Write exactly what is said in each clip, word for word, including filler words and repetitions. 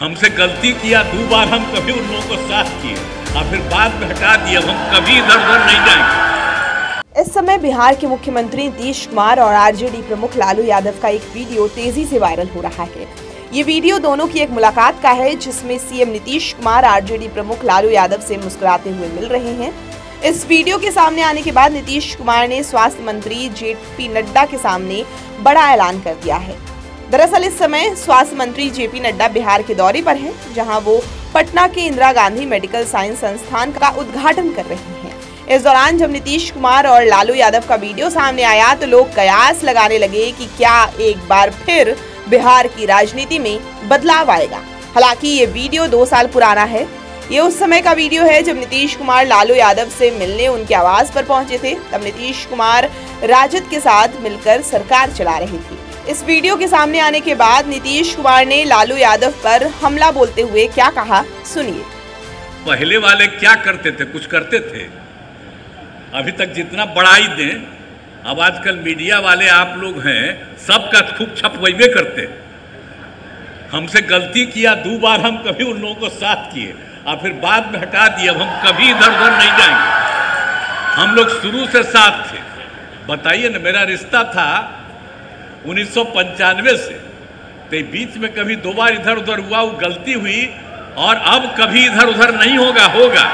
हमसे गलती किया, दो बार हम कभी उन लोगों को साथ किए और फिर बाद में हटा दिया। हम कभी इधर उधर नहीं जाएंगे। इस समय बिहार के मुख्यमंत्री नीतीश कुमार और आरजेडी प्रमुख लालू यादव का एक वीडियो तेजी से वायरल हो रहा है। ये वीडियो दोनों की एक मुलाकात का है, जिसमें सीएम नीतीश कुमार आरजेडी प्रमुख लालू यादव से मुस्कुराते हुए मिल रहे हैं। इस वीडियो के सामने आने के बाद नीतीश कुमार ने स्वास्थ्य मंत्री जेपी नड्डा के सामने बड़ा ऐलान कर दिया है। दरअसल इस समय स्वास्थ्य मंत्री जेपी नड्डा बिहार के दौरे पर हैं, जहां वो पटना के इंदिरा गांधी मेडिकल साइंस संस्थान का उद्घाटन कर रहे हैं। इस दौरान जब नीतीश कुमार और लालू यादव का वीडियो सामने आया तो लोग कयास लगाने लगे कि क्या एक बार फिर बिहार की राजनीति में बदलाव आएगा। हालांकि ये वीडियो दो साल पुराना है। ये उस समय का वीडियो है जब नीतीश कुमार लालू यादव से मिलने उनके आवास पर पहुंचे थे। तब नीतीश कुमार राजद के साथ मिलकर सरकार चला रहे थे। इस वीडियो के सामने आने के बाद नीतीश कुमार ने लालू यादव पर हमला बोलते हुए क्या कहा, सुनिए। पहले वाले क्या करते थे? कुछ करते थे। अभी तक जितना बढ़ाई दें, अब आजकल मीडिया वाले आप लोग हैं, सबका खूब छपवैबे करते। हमसे गलती किया, दो बार हम कभी उन लोगों को साथ किए और फिर बाद में हटा दिया। हम कभी इधर उधर नहीं जाएंगे। हम लोग शुरू से साथ थे। बताइए ना, मेरा रिश्ता था उन्नीस सौ पंचानवे से, तो बीच में कभी दो बार इधर उधर हुआ, वो गलती हुई और अब कभी इधर उधर नहीं होगा होगा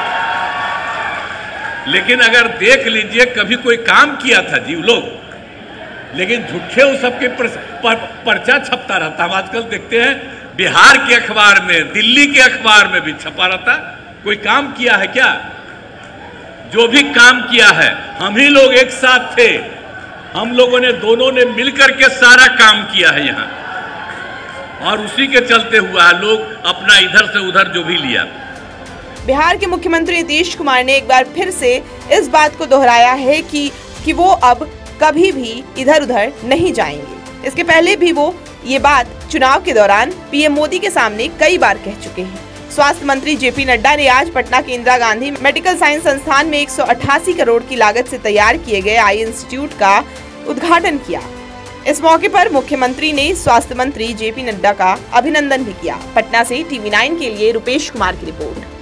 लेकिन अगर देख लीजिए, कभी कोई काम किया था जी लोग, लेकिन झूठे वो सबके पर, पर, पर्चा छपता रहता। हम आजकल देखते हैं बिहार के अखबार में, दिल्ली के अखबार में भी छपा रहता। कोई काम किया है क्या? जो भी काम किया है हम ही लोग एक साथ थे। हम लोगों ने दोनों ने मिलकर के सारा काम किया है यहाँ, और उसी के चलते हुआ लोग अपना इधर से उधर जो भी लिया। बिहार के मुख्यमंत्री नीतीश कुमार ने एक बार फिर से इस बात को दोहराया है कि कि वो अब कभी भी इधर उधर नहीं जाएंगे। इसके पहले भी वो ये बात चुनाव के दौरान पीएम मोदी के सामने कई बार कह चुके हैं। स्वास्थ्य मंत्री जेपी नड्डा ने आज पटना के इंदिरा गांधी मेडिकल साइंस संस्थान में एक सौ अट्ठासी करोड़ की लागत से तैयार किए गए आई इंस्टीट्यूट का उद्घाटन किया। इस मौके पर मुख्यमंत्री ने स्वास्थ्य मंत्री जेपी नड्डा का अभिनंदन भी किया। पटना से टीवी नाइन के लिए रुपेश कुमार की रिपोर्ट।